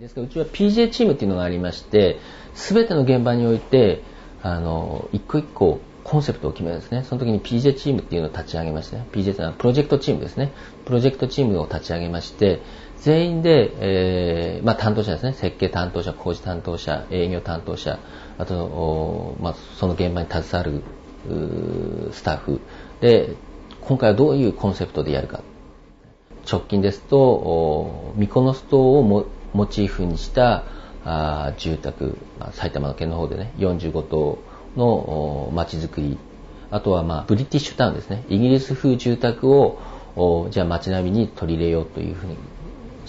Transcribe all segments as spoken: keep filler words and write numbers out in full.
ですからうちは ピージェー チームっていうのがありまして、すべての現場においてあの一個一個コンセプトを決めるんですね。その時に ピージェー チームっていうのを立ち上げまして、ね、ピージェー というのはプロジェクトチームですね。プロジェクトチームを立ち上げまして、全員で、えーまあ、担当者ですね。設計担当者、工事担当者、営業担当者、あと、まあ、その現場に携わるスタッフで、今回はどういうコンセプトでやるか。直近ですとミコノス島をモチーフにしたあ住宅、埼玉の県の方でねよんじゅうご棟の街づくり、あとはまあブリティッシュタウンですね、イギリス風住宅をじゃあ街並みに取り入れようというふうにして、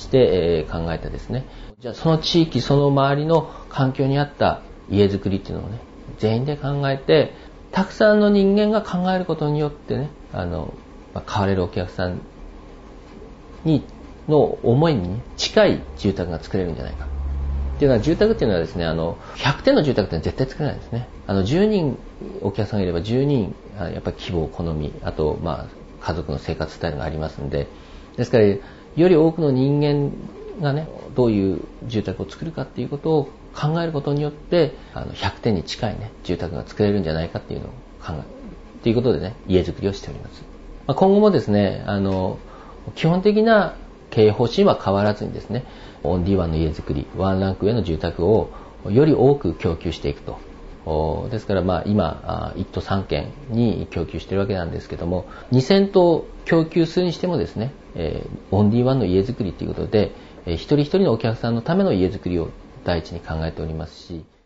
えー、考えたですね。じゃあその地域その周りの環境に合った家づくりっていうのをね全員で考えて、たくさんの人間が考えることによってねあの、まあ、買われるお客さんにの思いに、ね、近い住宅が作れるんじゃないかっていうのは、住宅っていうのはですね、あのひゃくてんの住宅ってのは絶対作れないですね。あのじゅうにんお客さんがいればじゅうにんやっぱり希望、好み、あとまあ家族の生活スタイルがありますんで、ですからより多くの人間がねどういう住宅を作るかっていうことを考えることによって、あのひゃくてんに近いね住宅が作れるんじゃないかっていうのを考えるということでね家づくりをしております。まあ、今後もですねあの基本的な経営方針は変わらずにですね、オンリーワンの家づくり、ワンランク上の住宅をより多く供給していくと。ですからまあ今いっとさんけんに供給しているわけなんですけども、にせんとう供給するにしてもですね、オンリーワンの家づくりということで、一人一人のお客さんのための家づくりを第一に考えておりますし、